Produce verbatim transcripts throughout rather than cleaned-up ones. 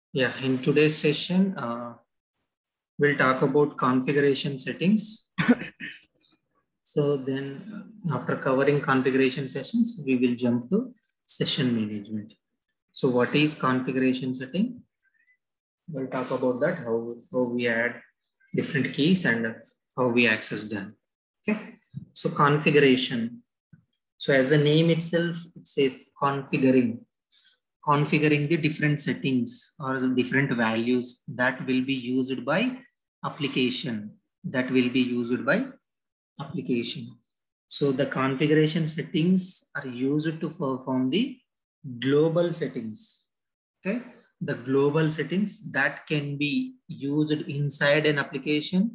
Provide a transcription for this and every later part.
Yeah, in today's session, uh, we'll talk about configuration settings. So then uh, after covering configuration sessions, we will jump to session management. So what is configuration setting? We'll talk about that, how, how we add different keys and how we access them. Okay. So configuration. So as the name itself, it says configuring. configuring the different settings or the different values that will be used by application that will be used by application. So the configuration settings are used to perform the global settings. Okay. The global settings that can be used inside an application,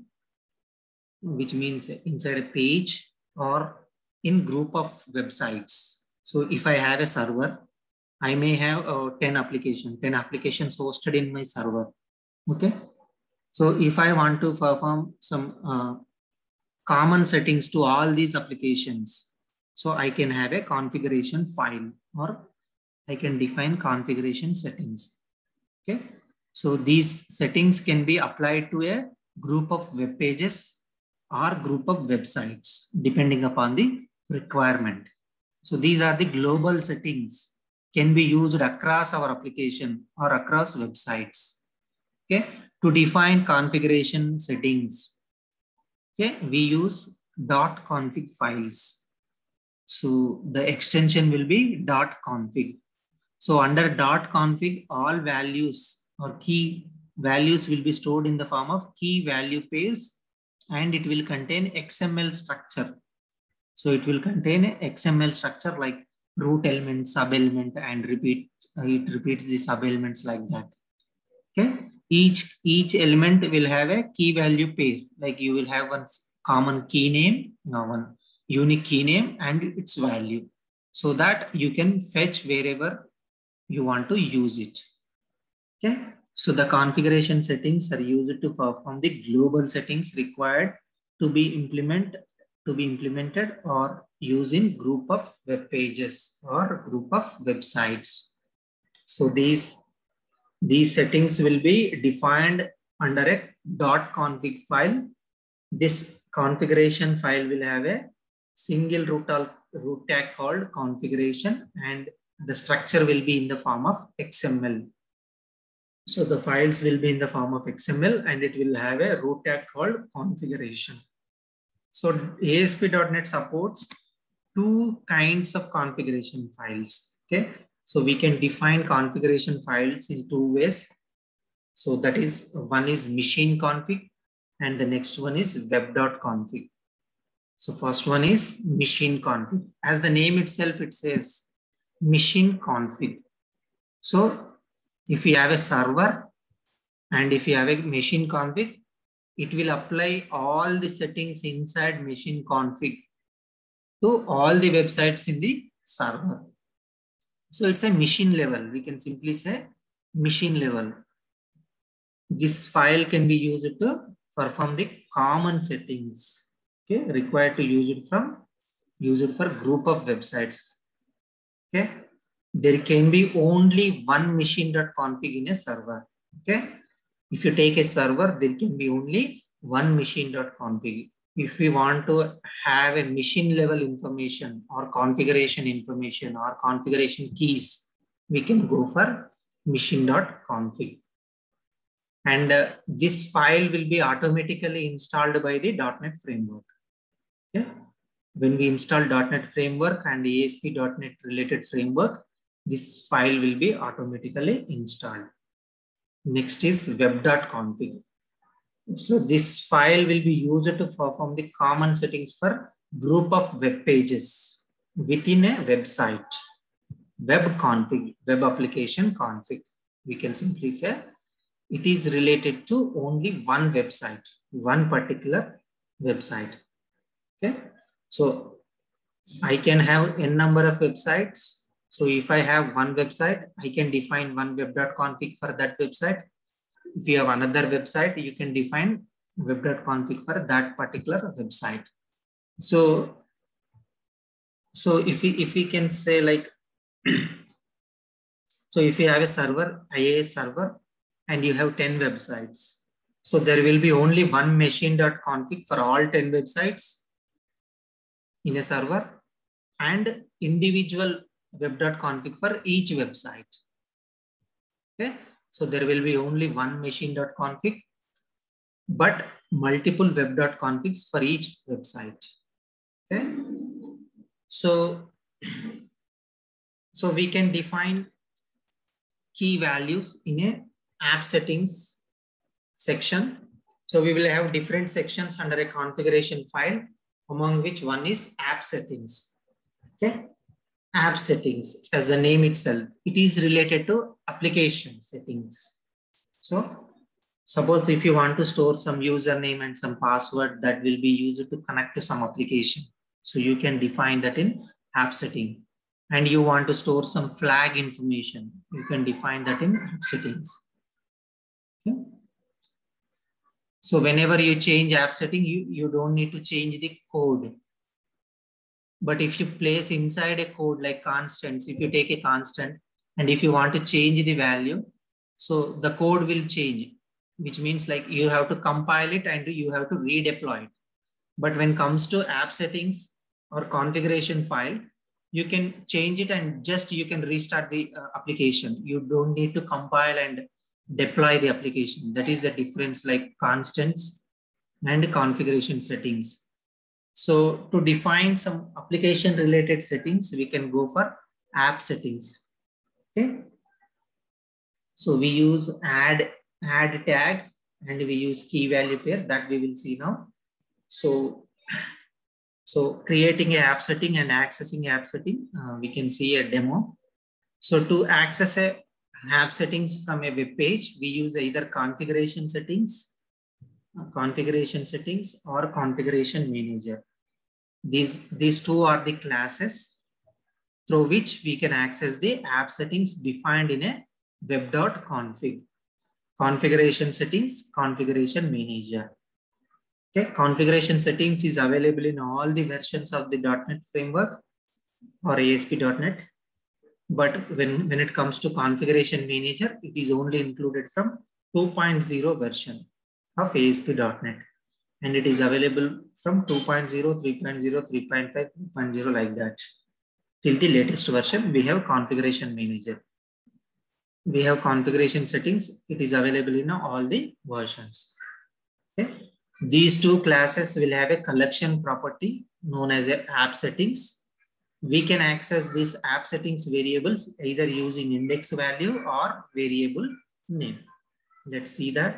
which means inside a page or in group of websites. So if I have a server, I may have uh, ten applications, ten applications hosted in my server. Okay. So if I want to perform some uh, common settings to all these applications, so I can have a configuration file or I can define configuration settings. Okay. So these settings can be applied to a group of web pages or group of websites, depending upon the requirement. So these are the global settings can be used across our application or across websites. Okay. To define configuration settings, okay, we use .config files. So the extension will be .config. So under .config, all values or key values will be stored in the form of key value pairs, and it will contain X M L structure. So it will contain a X M L structure like root element, sub element, and repeat. Uh, it repeats the sub elements like that. Okay. Each each element will have a key value pair. Like you will have one common key name, no, one unique key name, and its value, so that you can fetch wherever you want to use it. Okay. So the configuration settings are used to perform the global settings required to be implement to be implemented or use in group of web pages or group of websites. So these these settings will be defined under a .config file. This configuration file will have a single root, root tag called configuration, and the structure will be in the form of X M L. So the files will be in the form of X M L and it will have a root tag called configuration. So A S P dot net supports two kinds of configuration files. Okay. So we can define configuration files in two ways. So that is, one is machine config and the next one is web.config. So first one is machine config. As the name itself, it says machine config. So if you have a server and if you have a machine config, it will apply all the settings inside machine config to all the websites in the server. So it's a machine level. We can simply say machine level. This file can be used to perform the common settings, okay, required to use it from use it for group of websites. Okay. There can be only one machine.config in a server. Okay. If you take a server, there can be only one machine.config. If we want to have a machine level information or configuration information or configuration keys, we can go for machine.config. And uh, this file will be automatically installed by the .NET Framework. Okay. When we install .NET Framework and A S P dot net related framework, this file will be automatically installed. Next is web.config. So this file will be used to perform the common settings for group of web pages within a website. Web config, web application config. We can simply say it is related to only one website, one particular website. Okay. So I can have n number of websites. So if I have one website, I can define one web.config for that website. If you have another website, you can define web.config for that particular website. So, so if we, if we can say like, so if you have a server, I A S server, and you have ten websites. So there will be only one machine.config for all ten websites in a server and individual web.config for each website. Okay, so there will be only one machine.config, but multiple web.configs for each website. Okay, so so we can define key values in a app settings section. So we will have different sections under a configuration file, among which one is app settings. Okay, app settings, as the name itself, it is related to application settings. So suppose if you want to store some username and some password that will be used to connect to some application, so you can define that in app setting. And you want to store some flag information, you can define that in app settings. Okay. So whenever you change app setting, you, you don't need to change the code. But if you place inside a code like constants, if you take a constant and if you want to change the value, so the code will change, which means like you have to compile it and you have to redeploy it. But when it comes to app settings or configuration file, you can change it and just you can restart the uh, application. You don't need to compile and deploy the application. That is the difference, like constants and configuration settings. So to define some application related settings, we can go for app settings. Okay. So we use add, add tag and we use key value pair that we will see now. So, so creating a app setting and accessing app setting, uh, we can see a demo. So to access a app settings from a web page, we use either configuration settings, uh, configuration settings or configuration manager. These, these two are the classes through which we can access the app settings defined in a web.config. Configuration settings, configuration manager. Okay, configuration settings is available in all the versions of the dot net framework or A S P dot net. But when, when it comes to configuration manager, it is only included from two point oh version of A S P dot net. And it is available from two point oh, three point oh, three point five, three point oh like that. Till the latest version, we have configuration manager. We have configuration settings. It is available in all the versions. Okay. These two classes will have a collection property known as a app settings. We can access these app settings variables either using index value or variable name. Let's see that.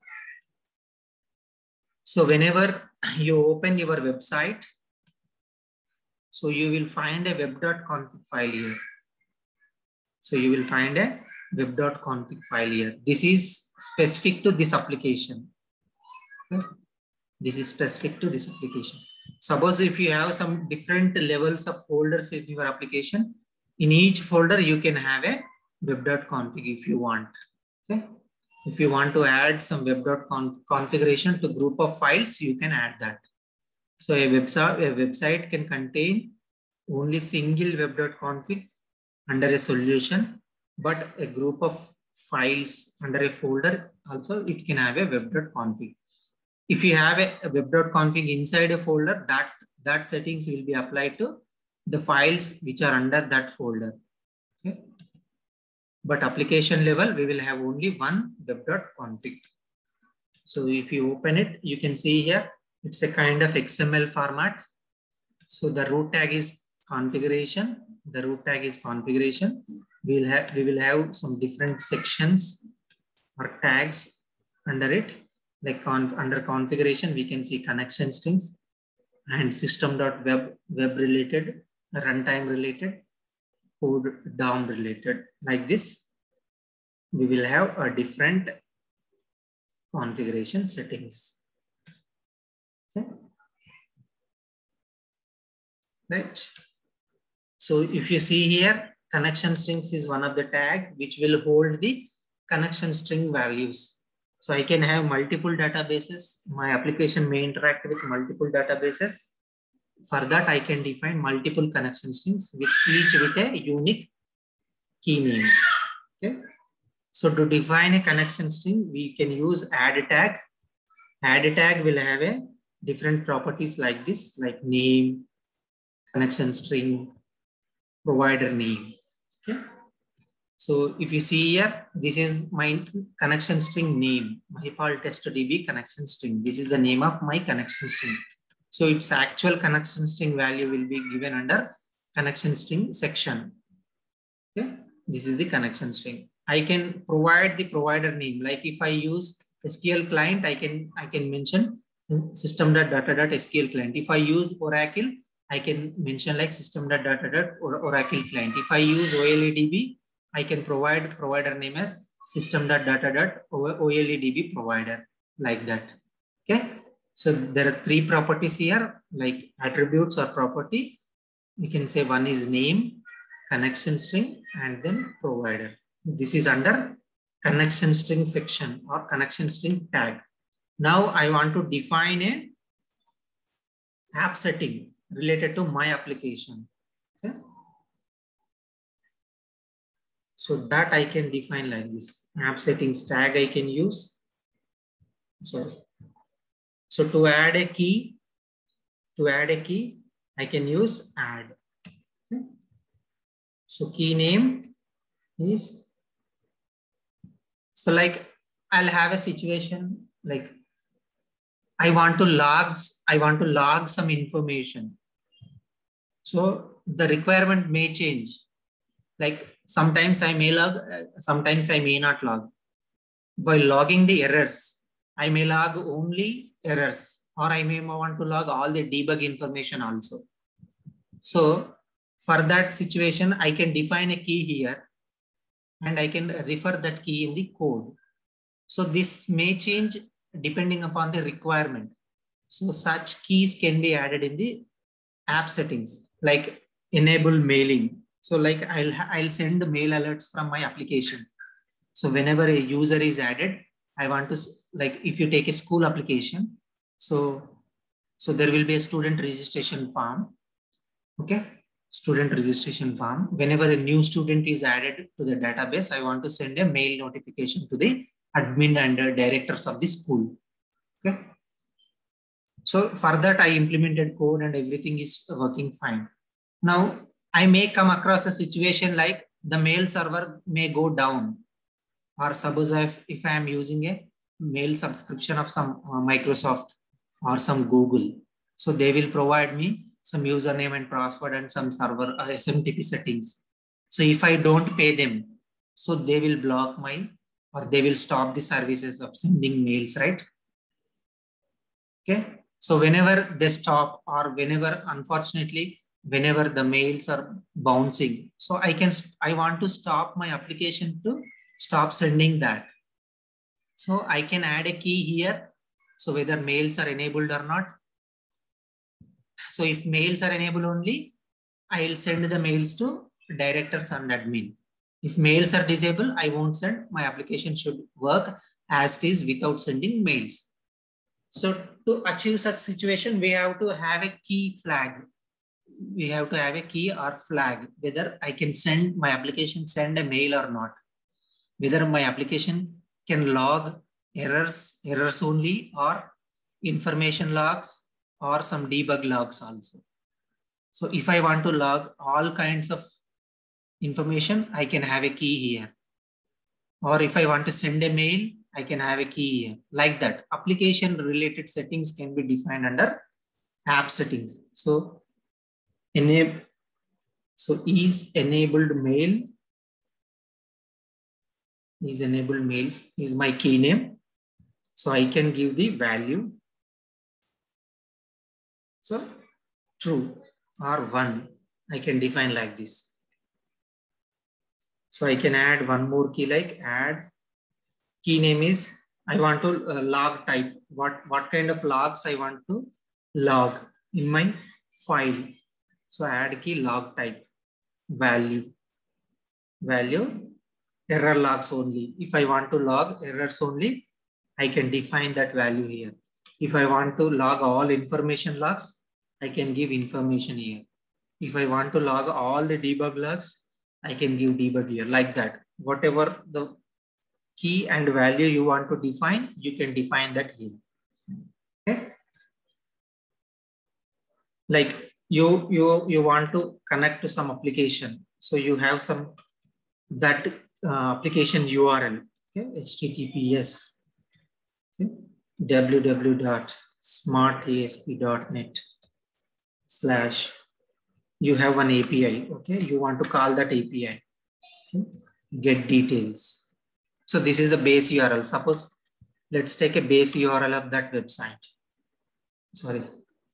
So whenever you open your website, so you will find a web.config file here. So you will find a web.config file here. This is specific to this application. Okay. This is specific to this application. Suppose if you have some different levels of folders in your application, in each folder you can have a web.config if you want. Okay. If you want to add some web.conf configuration to group of files, you can add that. So a website, a website can contain only single web.config under a solution, but a group of files under a folder also it can have a web.config. If you have a, a web.config inside a folder, that, that settings will be applied to the files which are under that folder. Okay. But application level, we will have only one web.config. So if you open it, you can see here, it's a kind of X M L format. So the root tag is configuration. The root tag is configuration. We'll have, we will have some different sections or tags under it. Like conf, under configuration, we can see connection strings and system.web, web related, runtime related, code D O M related. Like this, we will have a different configuration settings. Okay. Right. So if you see here, connection strings is one of the tag which will hold the connection string values. So I can have multiple databases. My application may interact with multiple databases. For that, I can define multiple connection strings with each with a unique key name. Okay. So to define a connection string, we can use add tag. Add tag will have a different properties like this, like name, connection string, provider name. Okay. So if you see here, this is my connection string name, Mahipal TestDB connection string. This is the name of my connection string. So its actual connection string value will be given under connection string section. Okay. This is the connection string. I can provide the provider name. Like if I use S Q L client, I can I can mention system.data.sql client. If I use Oracle, I can mention like system.data.oracle client. If I use OLEDB, I can provide provider name as system.data.oledb provider, like that. Okay. So there are three properties here, like attributes or property. We can say one is name, connection string, and then provider. This is under connection string section or connection string tag. Now I want to define a app setting related to my application. Okay. So that I can define like this. App settings tag I can use. Sorry. So to add a key, to add a key, I can use add. Okay. So key name is, so like I'll have a situation like I want to log, I want to log some information. So the requirement may change. Like sometimes I may log, sometimes I may not log. While logging the errors, I may log only errors, or I may want to log all the debug information also. So for that situation, I can define a key here and I can refer that key in the code. So this may change depending upon the requirement. So such keys can be added in the app settings, like enable mailing. So like I'll, I'll send the mail alerts from my application. So whenever a user is added, I want to, like if you take a school application, so, so there will be a student registration form. Okay. Student registration form. Whenever a new student is added to the database, I want to send a mail notification to the admin and uh, directors of the school. Okay. So for that, I implemented code and everything is working fine. Now I may come across a situation like the mail server may go down, or suppose if, if I am using a mail subscription of some uh, Microsoft or some Google, so they will provide me some username and password and some server uh, S M T P settings. So if I don't pay them, so they will block my, or they will stop the services of sending mails, right? Okay. So whenever they stop, or whenever, unfortunately, whenever the mails are bouncing, so I can, I want to stop my application to stop sending that. So I can add a key here. So whether mails are enabled or not. So if mails are enabled only, I'll send the mails to directors and admin. If mails are disabled, I won't send. My application should work as it is without sending mails. So to achieve such situation, we have to have a key flag. We have to have a key or flag, whether I can send my application, send a mail or not. Whether my application can log errors, errors only, or information logs, or some debug logs also. So if I want to log all kinds of information, I can have a key here. Or if I want to send a mail, I can have a key here. Like that, application related settings can be defined under app settings. So enable, so is enabled mail, is enabled mails is my key name. So I can give the value. So true or one, I can define like this. So I can add one more key, like add key name is, I want to uh, log type. What, what kind of logs I want to log in my file. So add key log type, value, value, error logs only. If I want to log errors only, I can define that value here. If I want to log all information logs, I can give information here. If I want to log all the debug logs, I can give debug here, like that. Whatever the key and value you want to define, you can define that here. Okay. Like you, you, you want to connect to some application. So you have some that uh, application U R L, okay, H T T P S, okay, w w w dot smart A S P dot net slash, you have one A P I, okay, you want to call that A P I, okay, get details. So this is the base U R L. Suppose let's take a base U R L of that website. Sorry,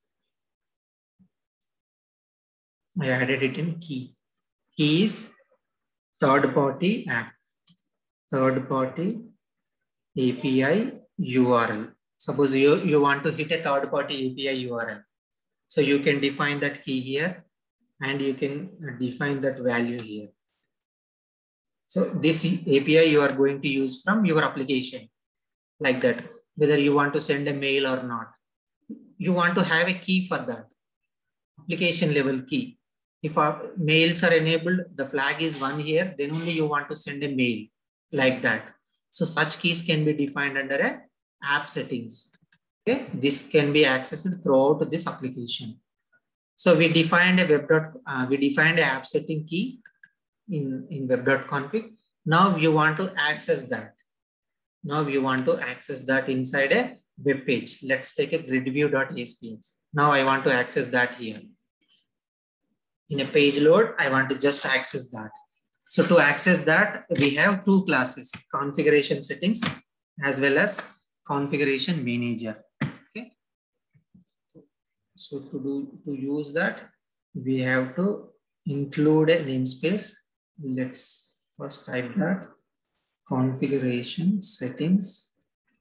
I added it in key. Key is third party app, third party A P I U R L. Suppose you, you want to hit a third party A P I U R L. So you can define that key here and you can define that value here. So this A P I you are going to use from your application like that, whether you want to send a mail or not. You want to have a key for that, application level key. If our mails are enabled, the flag is one here, then only you want to send a mail like that. So such keys can be defined under a app settings. Okay, this can be accessed throughout this application. So we defined a web dot, uh, we defined a app setting key in, in web.config. Now you want to access that. Now you want to access that inside a web page. Let's take a gridview.aspx. Now I want to access that here. In a page load, I want to just access that. So to access that, we have two classes, configuration settings as well as configuration manager. Okay. So to do to use that, we have to include a namespace. Let's first type that configuration settings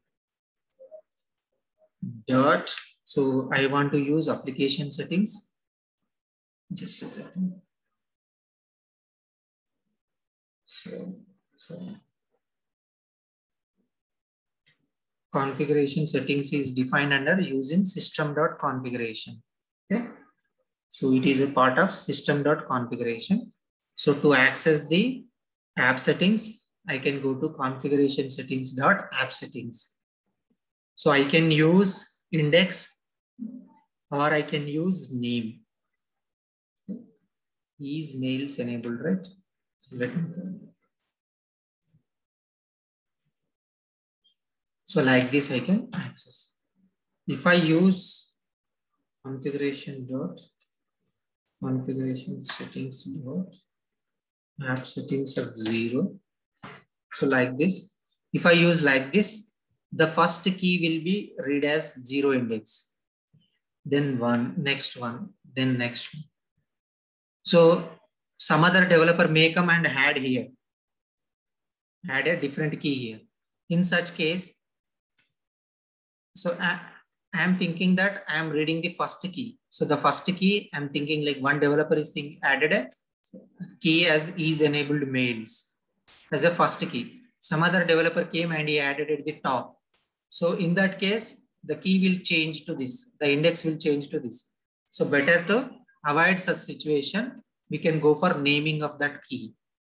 dot. So I want to use application settings. Just a second. So, so configuration settings is defined under using system.configuration. Okay. So it is a part of system.configuration. So to access the app settings, I can go to configuration settings.app settings. So I can use index or I can use name. Is mails enabled, right? So let me go. So like this, I can access. If I use configuration dot configuration settings dot app settings of zero. So like this, if I use like this, the first key will be read as zero index, then one, next one, then next one. So some other developer may come and add here, add a different key here. In such case, so I, I am thinking that I am reading the first key. So the first key, I'm thinking like one developer is think added a key as is enabled mails as a first key. Some other developer came and he added at the top. So in that case, the key will change to this. The index will change to this. So better to avoid such situation, we can go for naming of that key.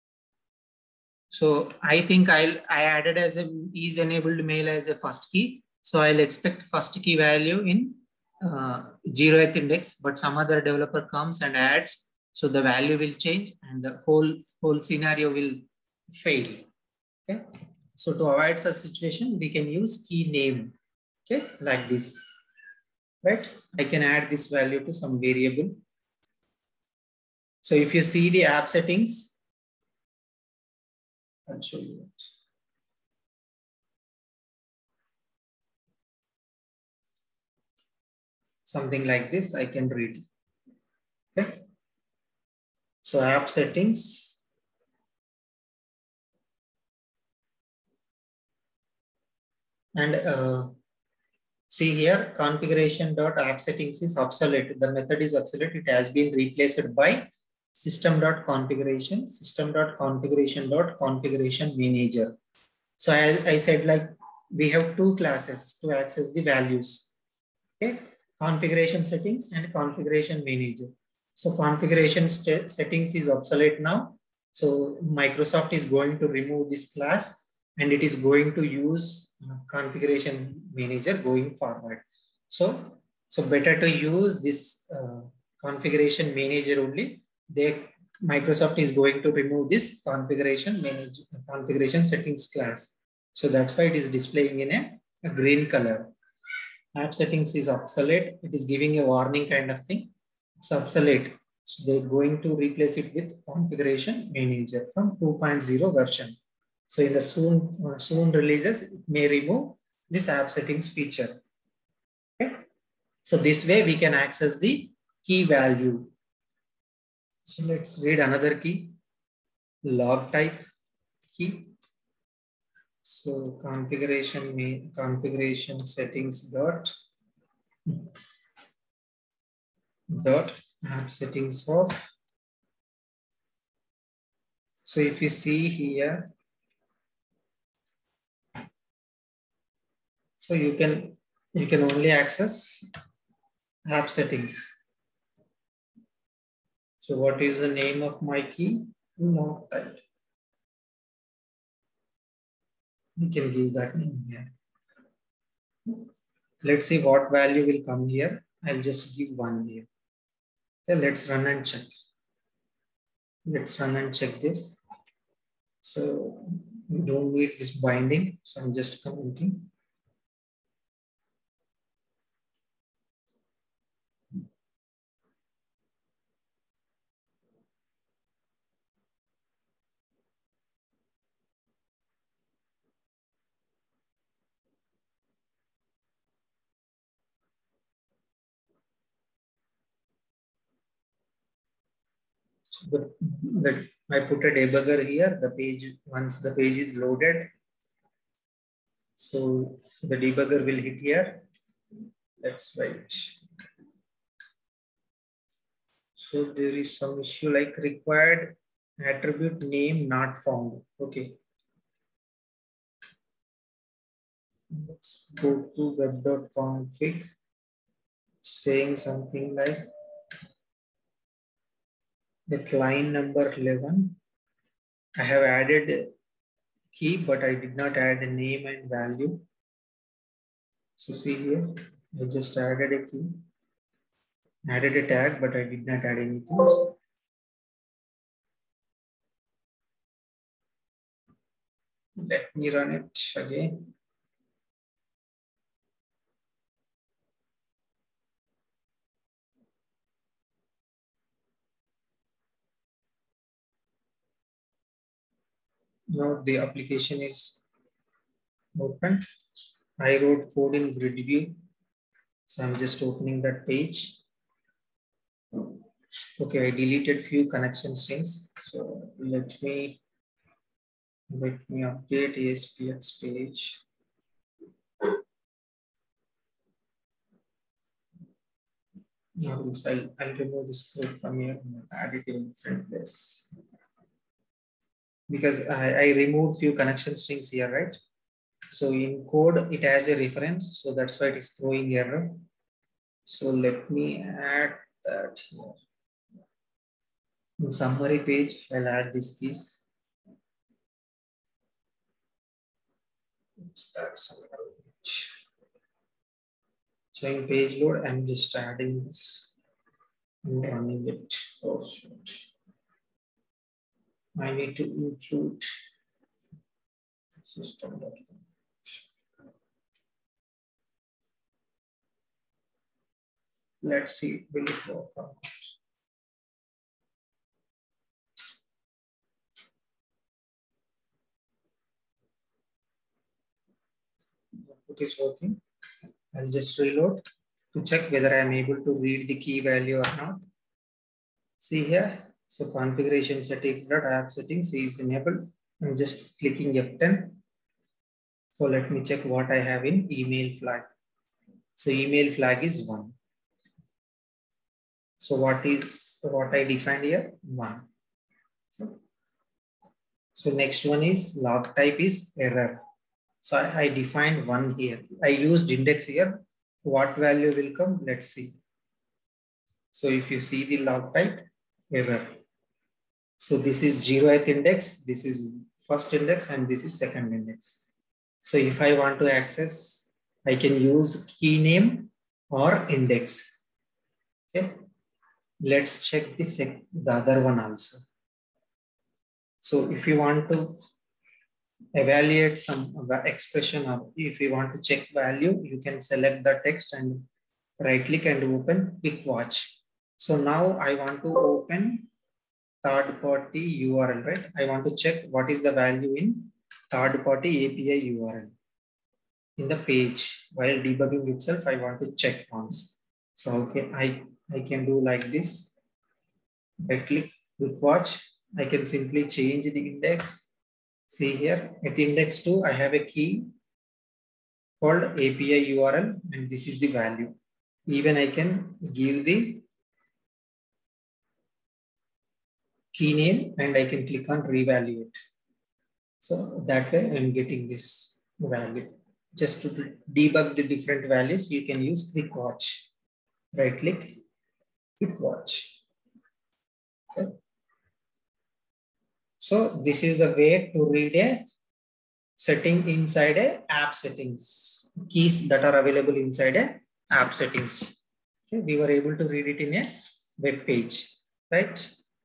So I think I'll I added as a is enabled mail as a first key. So I'll expect first key value in uh, zeroth index, but some other developer comes and adds. So the value will change and the whole whole scenario will fail. Okay. So to avoid such situation, we can use key name. Okay, like this. Right? I can add this value to some variable. So if you see the app settings, I'll show you it. Something like this, I can read. Okay. So app settings. And uh, see here, configuration.app settings is obsolete. The method is obsolete. It has been replaced by system.configuration, system.configuration.configuration manager. So as I said, like we have two classes to access the values. Okay, configuration settings and configuration manager. So configuration settings is obsolete now. So Microsoft is going to remove this class and it is going to use uh, configuration manager going forward. So, so better to use this uh, configuration manager only. They Microsoft is going to remove this configuration manager configuration settings class. So that's why it is displaying in a, a green color. App settings is obsolete. It is giving a warning kind of thing. It's obsolete. So they're going to replace it with configuration manager from two point oh version. So in the soon uh, soon releases, it may remove this app settings feature. Okay. So this way we can access the key value. So let's read another key, log type key. So configuration main configuration settings dot dot app settings of. So if you see here, so you can you can only access app settings. So what is the name of my key? Log type. We can give that name here. Let's see what value will come here. I'll just give one here. Okay, let's run and check. Let's run and check this. So we don't need this binding. So I'm just commenting. So the, the, I put a debugger here. The page, once the page is loaded, so the debugger will hit here. Let's wait. So there is some issue like required attribute name not found. Okay. Let's go to web.config, saying something like at line number eleven. I have added key, but I did not add a name and value. So see here, I just added a key, added a tag, but I did not add anything. So let me run it again. Now the application is open. I wrote code in grid view. So I'm just opening that page. Okay, I deleted few connection strings. So let me let me update A S P X page. Now I'll, I'll remove this code from here and add it in different place. Because I, I removed few connection strings here, right? So in code, it has a reference. So that's why it is throwing error. So let me add that here. In summary page, I'll add these keys. Start summary page. So in page load, I'm just adding this and running it. Oh, shit. I need to include system. Let's see, will it work out? It is working. I'll just reload to check whether I am able to read the key value or not. See here, so configuration settings, app settings is enabled. I'm just clicking F ten. So let me check what I have in email flag. So email flag is one. So what is what I defined here? One. So next one is log type is error. So I, I defined one here. I used index here. What value will come? Let's see. So if you see the log type, error. So this is zeroth index. This is first index and this is second index. So if I want to access, I can use key name or index. Okay. Let's check the, sec the other one also. So if you want to evaluate some expression or if you want to check value, you can select the text and right click and open Quick Watch. So now I want to open third party U R L, right? I want to check what is the value in third party A P I U R L in the page. While debugging itself, I want to check once. So okay, I, I can do like this. I click Quick Watch. I can simply change the index. See here at index two, I have a key called A P I U R L and this is the value. Even I can give the key name and I can click on revalue. So that way I'm getting this value. Just to debug the different values, you can use Quick Watch. Right click, Quick Watch. Okay. So this is the way to read a setting inside a app settings, keys that are available inside a app settings. Okay. We were able to read it in a web page, right?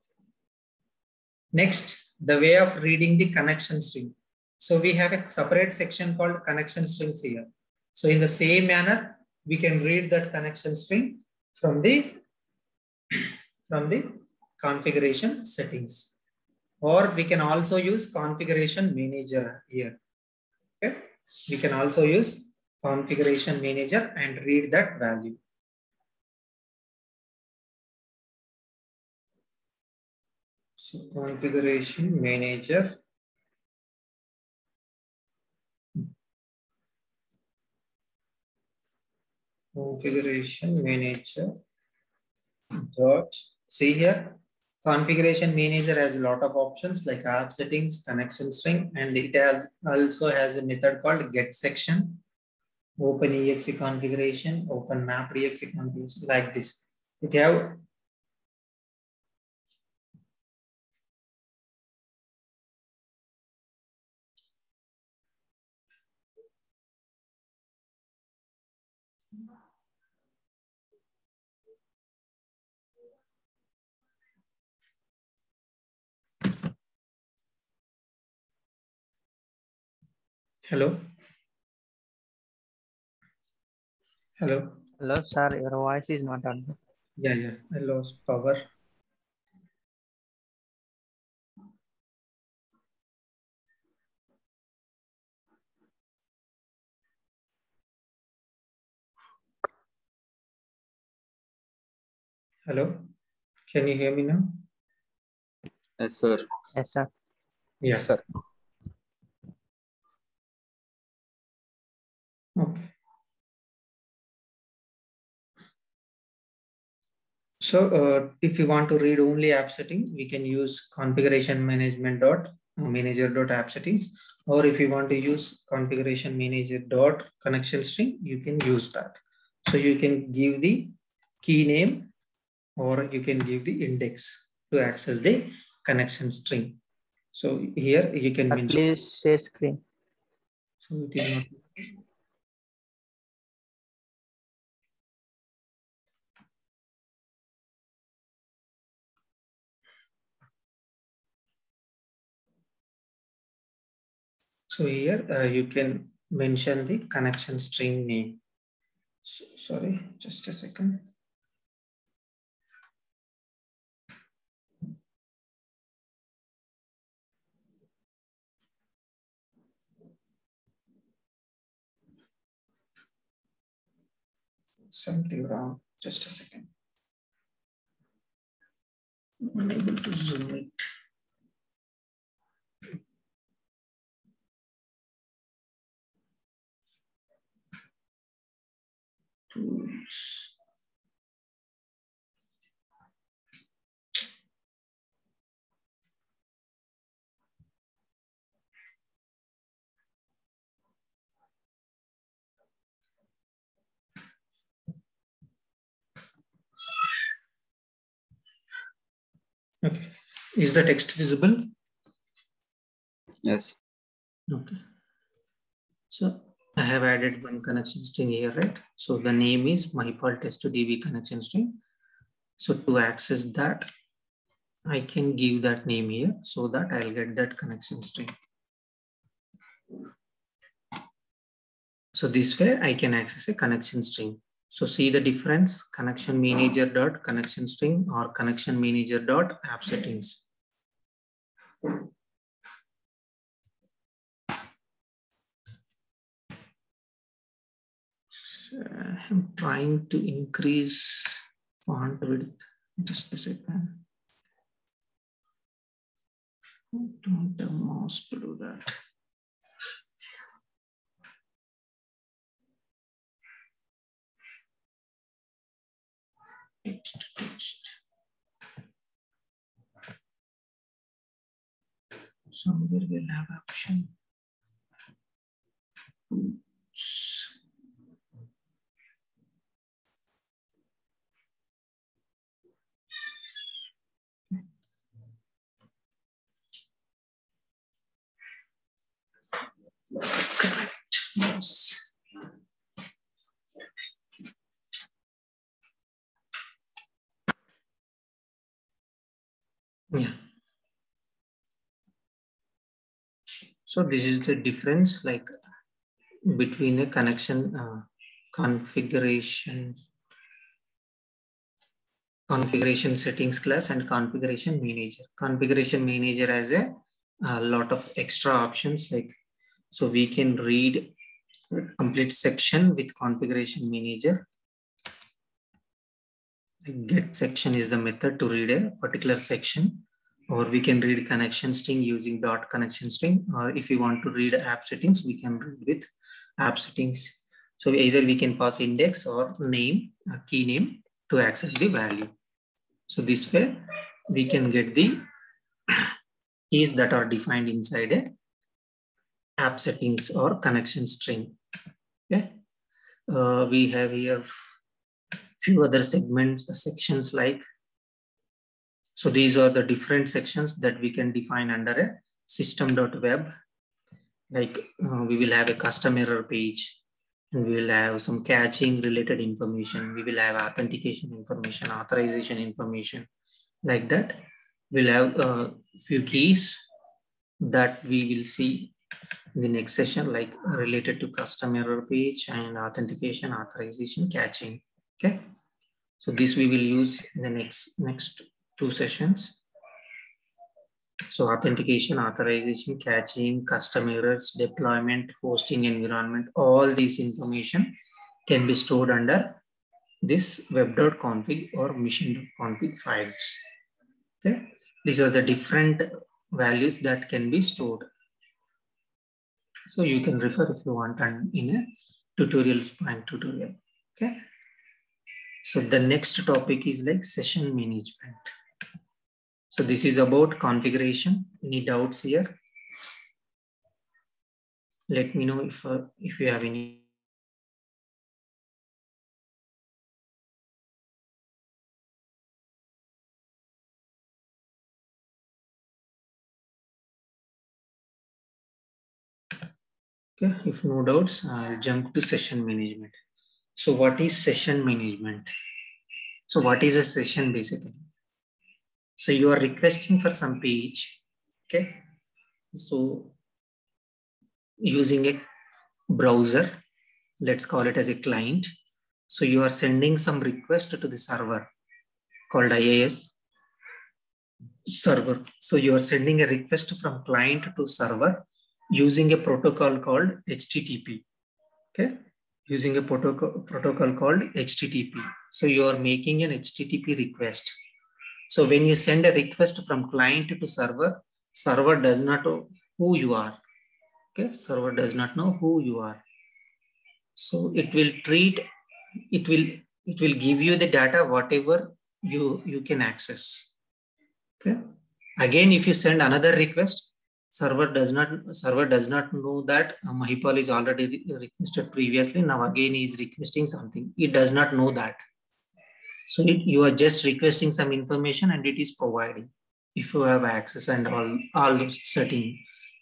Next, the way of reading the connection string. So we have a separate section called connection strings here. So in the same manner, we can read that connection string from the, from the configuration settings. Or we can also use configuration manager here. Okay. We can also use configuration manager and read that value. So configuration manager. Configuration manager dot, see here, configuration manager has a lot of options like app settings, connection string, and it has also has a method called get section, open exe configuration, open map exe configuration, like this. It have hello. Hello. Hello, sir. Your voice is not audible. Yeah, yeah. I lost power. Hello. Can you hear me now? Yes, sir. Yes, sir. Yeah. Yes, sir. Okay. So uh, if you want to read only app setting, we can use configuration management dot manager dot app settings, or if you want to use configuration manager dot connection string, you can use that. So you can give the key name or you can give the index to access the connection string. So here you can Sir, mention. please share screen. So it is not. So here uh, you can mention the connection string name. So, sorry, just a second. Something wrong. Just a second. I'm unable to zoom it. Tools. Okay. Is the text visible? Yes. Okay. So I have added one connection string here, right? So the name is Mahipal test D B connection string. So to access that, I can give that name here so that I'll get that connection string. So this way I can access a connection string. So see the difference, connection manager dot connection string or connection manager dot app settings. So I'm trying to increase font width. Just a second. I don't have mouse to do that. Text, text. Somewhere we'll have option. Oops. Correct. Yes. Yeah. So this is the difference like between a connection uh, configuration configuration settings class and configuration manager. Configuration manager has a, a lot of extra options, like so we can read a complete section with configuration manager. Get section is the method to read a particular section, or we can read connection string using dot connection string, or if you want to read app settings, we can read with app settings. So either we can pass index or name, a key name to access the value. So this way we can get the keys that are defined inside a app settings or connection string. Okay, uh, we have here few other segments, sections like. So these are the different sections that we can define under a system.web. Like uh, we will have a custom error page, and we will have some caching related information. We will have authentication information, authorization information, like that. We'll have a few keys that we will see in the next session, like related to custom error page and authentication, authorization, caching. Okay. So this we will use in the next, next two sessions. So authentication, authorization, caching, custom errors, deployment, hosting environment, all these information can be stored under this web.config or mission.config files. Okay, these are the different values that can be stored. So you can refer if you want and in a tutorial and tutorial. Okay. So the next topic is like session management. So this is about configuration. Any doubts here? Let me know if uh, if you have any. Okay, if no doubts, I'll jump to session management. So what is session management? So what is a session basically? So you are requesting for some page. Okay. So using a browser, let's call it as a client. So you are sending some request to the server called I A S server. So you are sending a request from client to server using a protocol called H T T P. Okay, using a protocol protocol called H T T P. So you are making an H T T P request. So when you send a request from client to server, server does not know who you are. Okay, server does not know who you are. So it will treat, it will, it will give you the data whatever you you can access. Okay. Again, if you send another request, server does not server does not know that uh, Mahipal is already re requested previously. Now again he is requesting something. It does not know that. So it, you are just requesting some information and it is providing if you have access and all all those setting.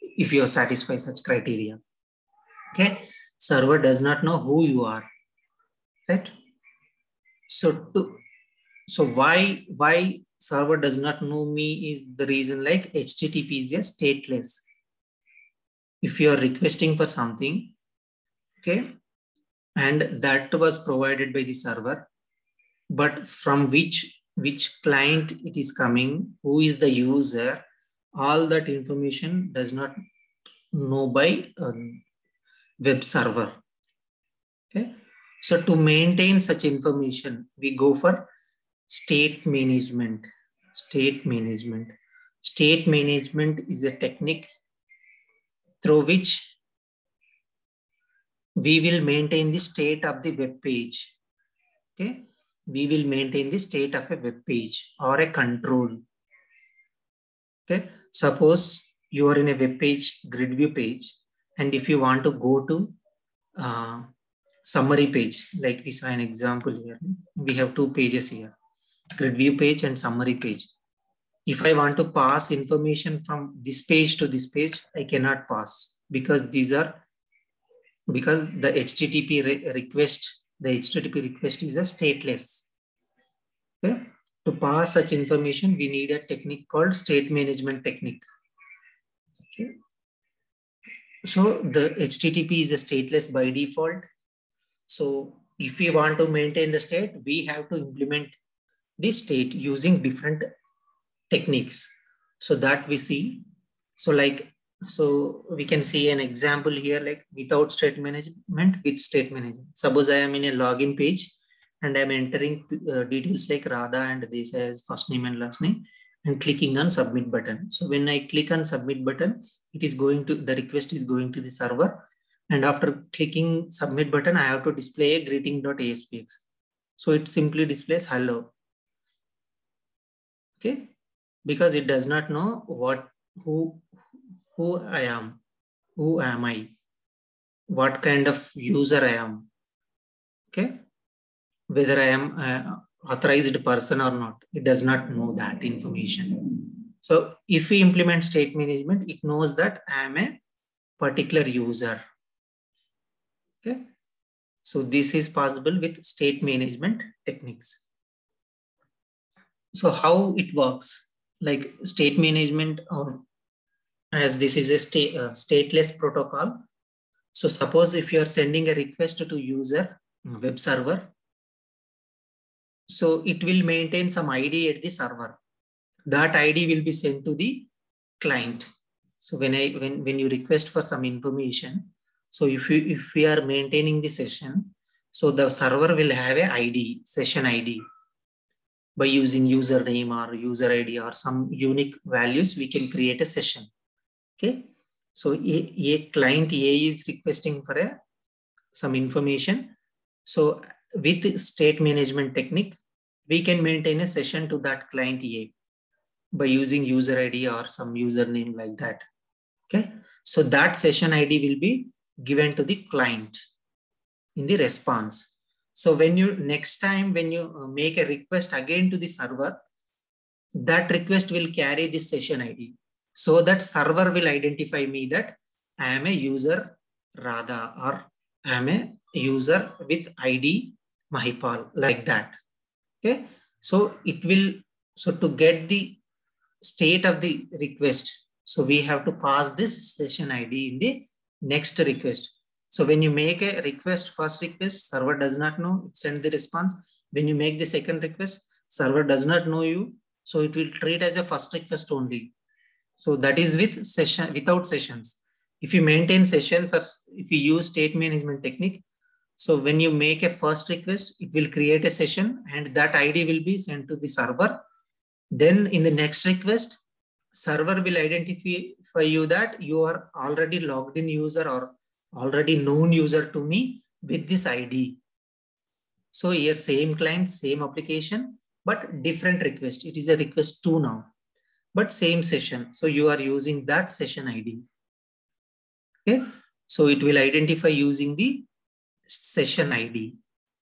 if you satisfy such criteria. Okay, server does not know who you are, right? So to so why why server does not know me is the reason, like H T T P is a stateless. If you are requesting for something, okay, and that was provided by the server, but from which which client it is coming, who is the user, all that information does not know by um, web server. Okay, so to maintain such information, we go for state management. State management. State management is a technique through which we will maintain the state of the web page. Okay, we will maintain the state of a web page or a control. Okay, suppose you are in a web page, grid view page, and if you want to go to uh, summary page, like we saw an example here, we have two pages here, grid view page and summary page. If I want to pass information from this page to this page, I cannot pass because these are, because the H T T P re request, the H T T P request is a stateless. Okay, to pass such information, we need a technique called state management technique. Okay, so the H T T P is a stateless by default. So if we want to maintain the state, we have to implement this state using different techniques. So that we see. So like, so we can see an example here, like without state management, with state management. Suppose I am in a login page and I'm entering uh, details like Radha and this as first name and last name and clicking on submit button. So when I click on submit button, it is going to, the request is going to the server. And after clicking submit button, I have to display a greeting.aspx. So it simply displays hello. Okay, because it does not know what, who, who I am, who am I, what kind of user I am. Okay, whether I am an authorized person or not, it does not know that information. So if we implement state management, it knows that I am a particular user. Okay, so this is possible with state management techniques. So how it works, like state management, or as this is a state, uh, stateless protocol. So suppose if you are sending a request to user web server, so it will maintain some I D at the server. That I D will be sent to the client. So when I when when you request for some information, so if you if we are maintaining the session, so the server will have a I D, session I D. By using username or user I D or some unique values, we can create a session. Okay, so a, a client A is requesting for a some information. So with state management technique, we can maintain a session to that client A by using user I D or some username like that. Okay, so that session I D will be given to the client in the response. So when you next time when you make a request again to the server, that request will carry this session I D. So that server will identify me that I am a user Radha or I am a user with I D Mahipal, like that. Okay, so it will, so to get the state of the request, so we have to pass this session I D in the next request. So when you make a request, first request, server does not know, send the response. When you make the second request, server does not know you, so it will treat as a first request only. So that is with session, without sessions. If you maintain sessions or if you use state management technique, so when you make a first request, it will create a session and that I D will be sent to the server. Then in the next request, server will identify you that you are already logged in user or already known user to me with this I D. So here same client, same application, but different request. It is a request two now, but same session. So you are using that session I D. Okay, so it will identify using the session I D.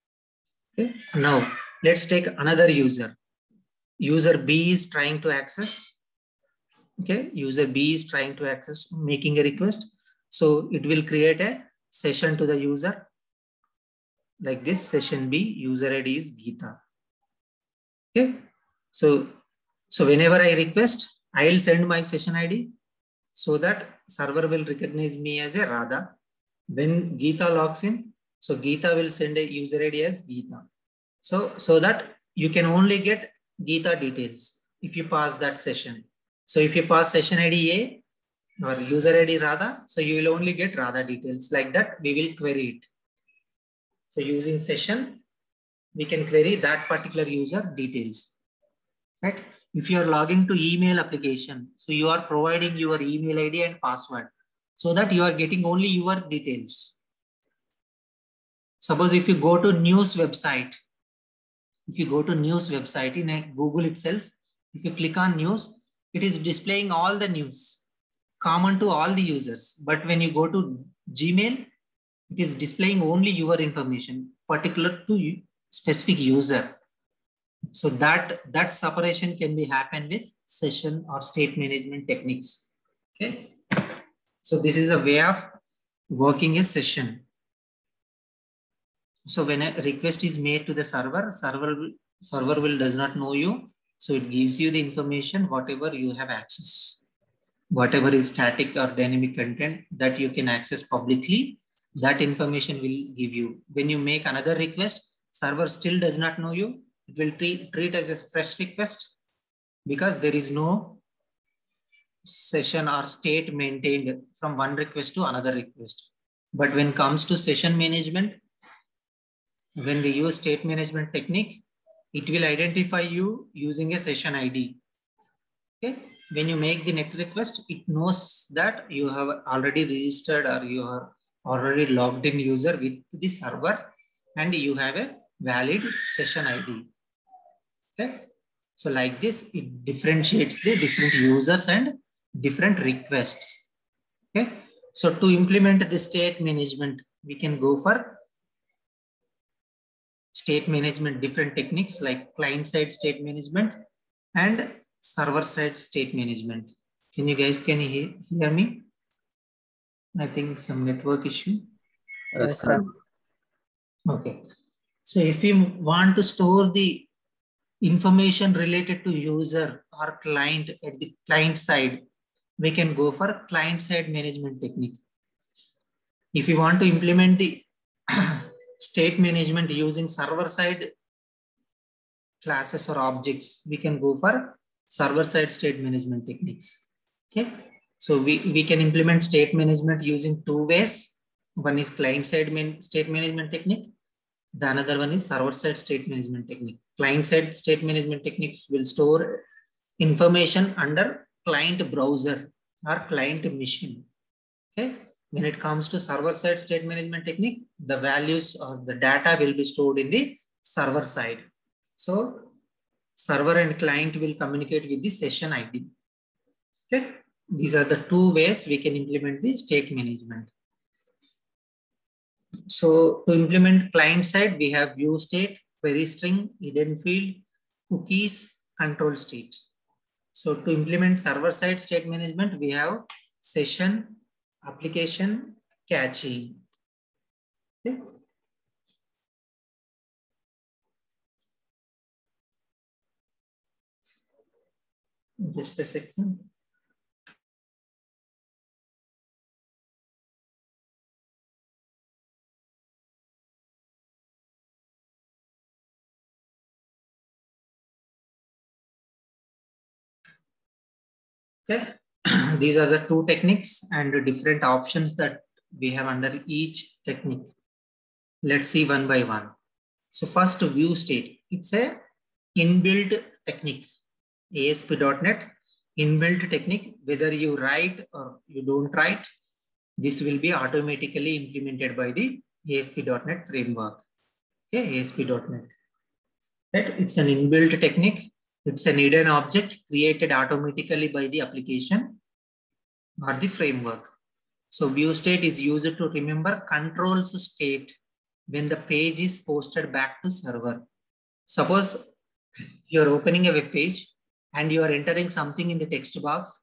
Okay, now let's take another user. User B is trying to access Okay, user B is trying to access, making a request. So it will create a session to the user like this. Session B, user I D is Geeta. Okay, so so whenever I request, I will send my session I D so that server will recognize me as a Radha. When Geeta logs in, so Geeta will send a user I D as Geeta. So so that you can only get Geeta details if you pass that session. So if you pass session I D A or user I D Radha, so you will only get Radha details. Like that, we will query it. So using session, we can query that particular user details, right? If you are logging to email application, so you are providing your email I D and password so that you are getting only your details. Suppose if you go to news website, if you go to news website in Google itself, if you click on news, it is displaying all the news common to all the users. But when you go to Gmail, it is displaying only your information particular to you, specific user. So that, that separation can be happen with session or state management techniques. Okay. So this is a way of working a session. So when a request is made to the server, server will, server will does not know you. So it gives you the information, whatever you have access, whatever is static or dynamic content that you can access publicly, that information will give you. When you make another request, server still does not know you. It will treat, treat as a fresh request because there is no session or state maintained from one request to another request. But when it comes to session management, when we use state management technique, it will identify you using a session I D. Okay. When you make the next request, it knows that you have already registered or you are already logged in user with the server and you have a valid session I D. Okay. So like this, it differentiates the different users and different requests. Okay. So to implement the state management, we can go for state management, different techniques like client-side state management and server-side state management. Can you guys, can you hear, hear me? I think some network issue. Yes, sir. Okay. So if you want to store the information related to user or client at the client side, we can go for client-side management technique. If you want to implement the state management using server-side classes or objects, we can go for server-side state management techniques. Okay, so we, we can implement state management using two ways. One is client-side man, state management technique. The another one is server-side state management technique. Client-side state management techniques will store information under client browser or client machine. Okay, when it comes to server-side state management technique, the values or the data will be stored in the server side. So server and client will communicate with the session I D. Okay, these are the two ways we can implement the state management. So to implement client side, we have view state, query string, hidden field, cookies, control state. So to implement server side state management, we have session, application, caching. Okay. Just a second. Okay, these are the two techniques and the different options that we have under each technique. Let's see one by one. So first, view state. It's a inbuilt technique. A S P dot net inbuilt technique. Whether you write or you don't write, this will be automatically implemented by the A S P dot net framework. Okay, A S P dot net. Right? It's an inbuilt technique. It's an hidden object created automatically by the application or the framework. So view state is used to remember controls state when the page is posted back to server. Suppose you're opening a web page and you are entering something in the text box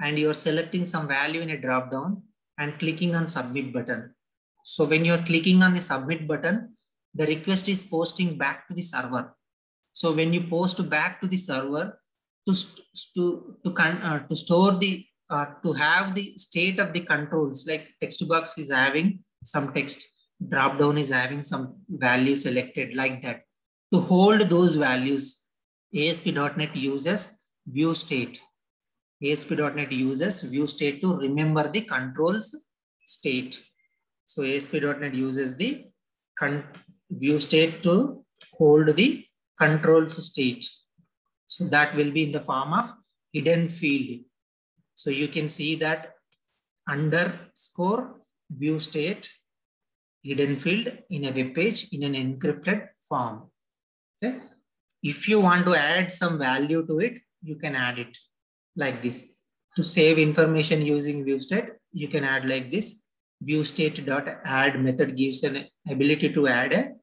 and you're selecting some value in a drop down and clicking on submit button. So when you're clicking on the submit button, the request is posting back to the server. So when you post back to the server to to to, uh, to store the uh, to have the state of the controls, like text box is having some text, drop down is having some value selected like that. To hold those values, A S P dot NET uses view state. A S P dot NET uses view state to remember the controls state. So A S P dot NET uses the view state to hold the controls state. So that will be in the form of hidden field. So you can see that underscore view state hidden field in a web page in an encrypted form. Okay. If you want to add some value to it, you can add it like this. To save information using view state, you can add like this. View state dot add method gives an ability to add a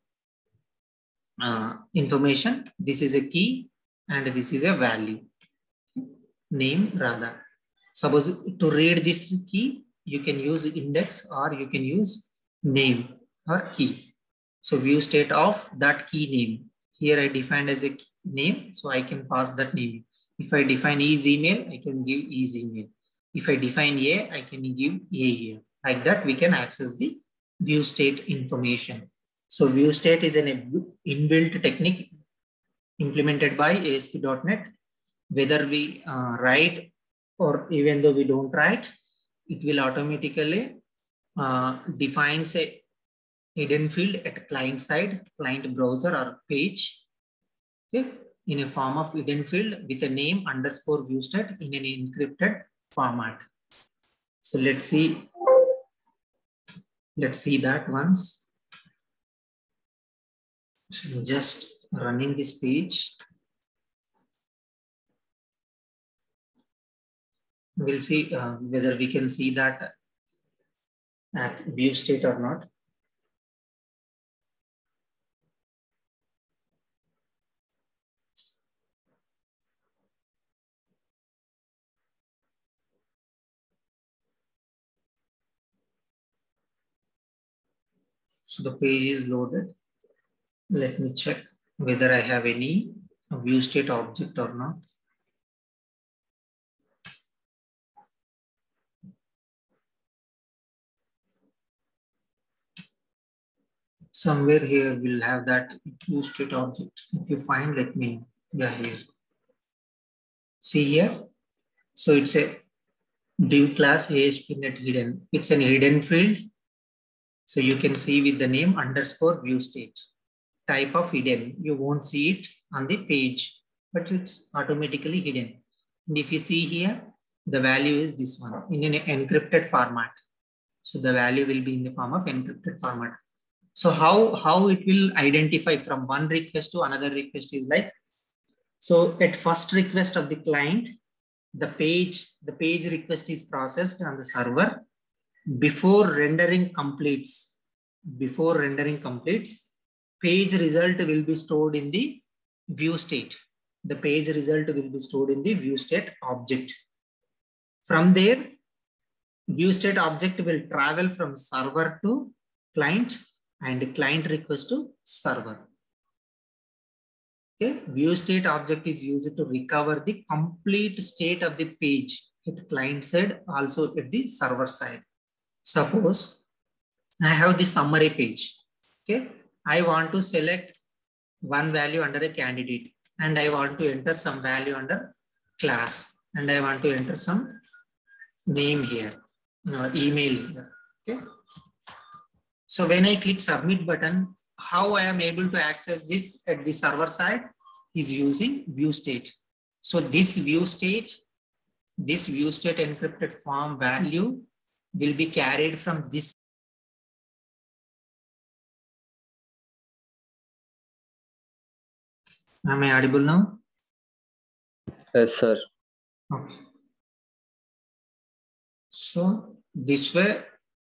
uh, information. This is a key and this is a value. Name rather. Suppose to read this key, you can use index or you can use name or key. So view state of that key name. Here I defined as a name, so I can pass that name. If I define is email, I can give is email. If I define a, I can give a. a. Like that, we can access the view state information. So view state is an inbuilt technique implemented by A S P dot NET. Whether we uh, write or even though we don't write, it will automatically uh, defines a hidden field at client side, client browser or page, okay, in a form of hidden field with a name underscore view state in an encrypted format. So let's see, let's see that once. So just running this page. We'll see uh, whether we can see that at view state or not. So the page is loaded. Let me check whether I have any view state object or not. Somewhere here we'll have that view state object. If you find, let me know. Yeah, here. See here. So it's a div class A S P dot NET hidden. It's an hidden field. So you can see with the name underscore view state. Type of hidden. You won't see it on the page, but it's automatically hidden. And if you see here, the value is this one in an encrypted format. So the value will be in the form of encrypted format. So how, how it will identify from one request to another request is like, so at first request of the client, the page, the page request is processed on the server. Before rendering completes, before rendering completes, page result will be stored in the view state. The page result will be stored in the view state object. From there, view state object will travel from server to client and client request to server. Okay, view state object is used to recover the complete state of the page at client side, also at the server side. Suppose I have the summary page. Okay, I want to select one value under a candidate and I want to enter some value under class and I want to enter some name here, no, email here. Okay. So when I click submit button, how I am able to access this at the server side is using view state. So this view state, this view state encrypted form value will be carried from this. Am I audible now? Yes, sir. Okay. So this way,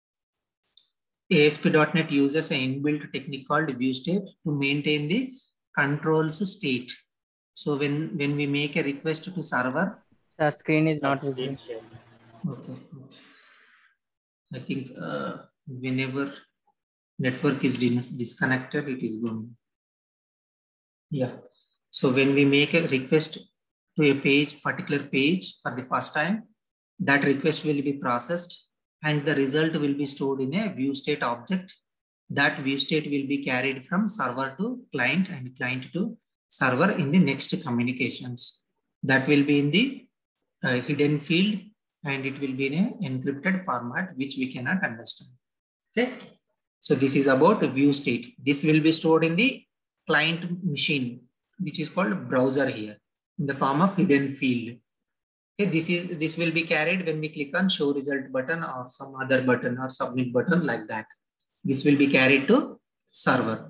A S P dot NET uses an inbuilt technique called view state to maintain the controls state. So when, when we make a request to server, Sir, screen is not visible. Okay. I think uh, whenever network is dis disconnected, it is going. Yeah. So when we make a request to a page, particular page for the first time, that request will be processed and the result will be stored in a view state object. That view state will be carried from server to client and client to server in the next communications. That will be in the uh, hidden field and it will be in an encrypted format, which we cannot understand. Okay. So this is about view state. This will be stored in the client machine, which is called browser here in the form of hidden field. Okay, this is this will be carried when we click on show result button or some other button or submit button like that. This will be carried to server.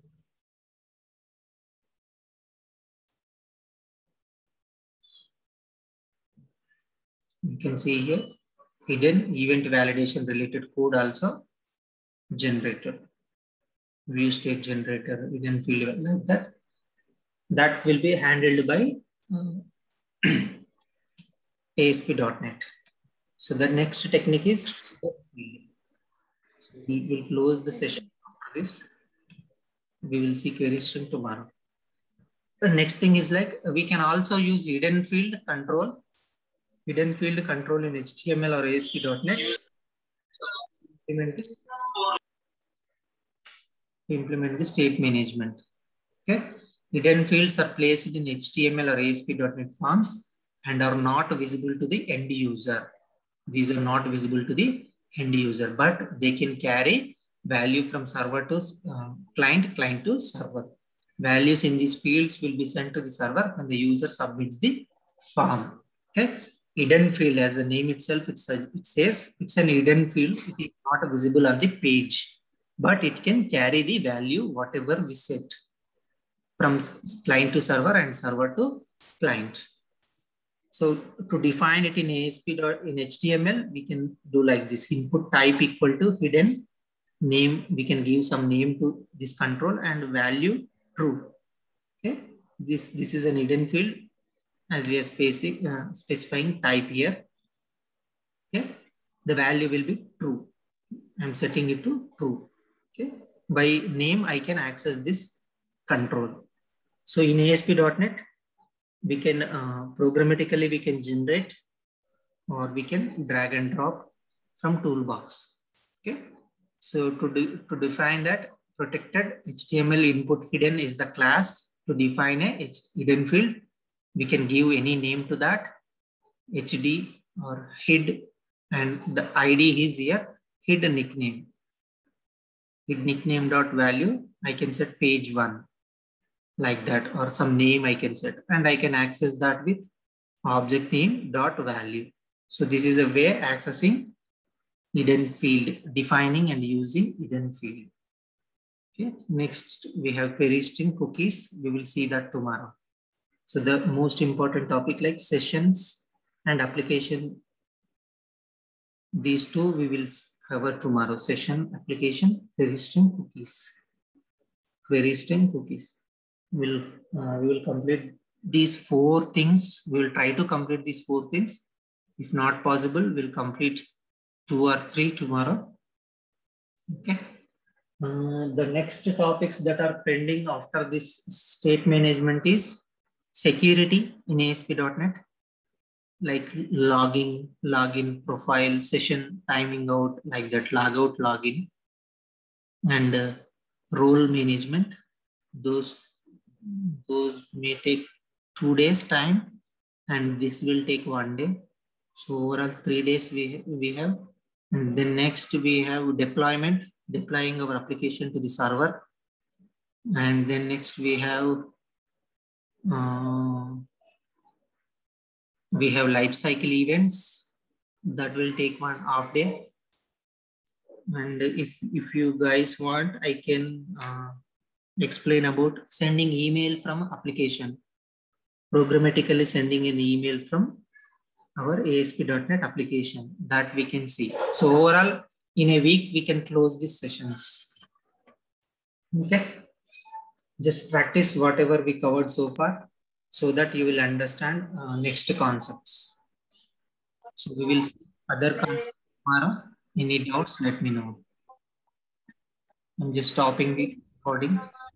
You can see here hidden event validation related code also generated. View state generator, hidden field like that. That will be handled by uh, A S P dot net. So the next technique is, so we will close the session after this. We will see query string tomorrow. The next thing is like we can also use hidden field control, hidden field control in H T M L or A S P dot net. Implement, implement the state management. Okay, hidden fields are placed in H T M L or A S P dot net forms and are not visible to the end user. These are not visible to the end user, but they can carry value from server to uh, client, client to server. Values in these fields will be sent to the server when the user submits the form. Okay, hidden field, as the name itself it says, it says it's an hidden field. It is not visible on the page, but it can carry the value whatever we set from client to server and server to client. So to define it in A S P dot in H T M L, we can do like this: input type equal to hidden name. We can give some name to this control and value true. Okay, this this is an hidden field as we are specific, uh, specifying type here. Okay, the value will be true. I'm setting it to true. Okay, by name I can access this control. So in A S P dot net, we can uh, programmatically we can generate or we can drag and drop from toolbox. Okay, so to, de to define that, protected H T M L input hidden is the class. To define a hidden field, we can give any name to that, H D or hid, and the I D is here hidden nickname. Hid nickname dot value, I can set page one like that, or some name I can set, and I can access that with object name dot value. So this is a way accessing hidden field, defining and using hidden field. Okay, next we have query string cookies. We will see that tomorrow. So the most important topic like sessions and application, these two we will cover tomorrow. Session, application, query string, cookies. Query string, cookies. We'll, uh, we will complete these four things. We will try to complete these four things. If not possible, we'll complete two or three tomorrow. Okay. Uh, the next topics that are pending after this state management is security in A S P dot net, like logging, login, profile, session, timing out, like that, logout, login, and uh, role management. Those, those may take two days time, and this will take one day. So overall three days we, we have. And then next we have deployment, deploying our application to the server. And then next we have uh, we have life cycle events that will take one half day. And if if you guys want, I can uh, explain about sending email from application, programmatically sending an email from our A S P dot net application, that we can see. So overall, in a week, we can close these sessions. Okay. Just practice whatever we covered so far so that you will understand uh, next concepts. So we will see other concepts tomorrow. Any doubts, let me know. I'm just stopping the recording.